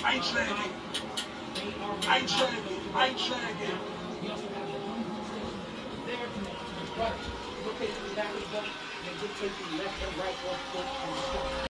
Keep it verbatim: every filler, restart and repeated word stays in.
I ain't dragging. I ain't dragging. I ain't dragging. Rotate to the left and right, left foot, and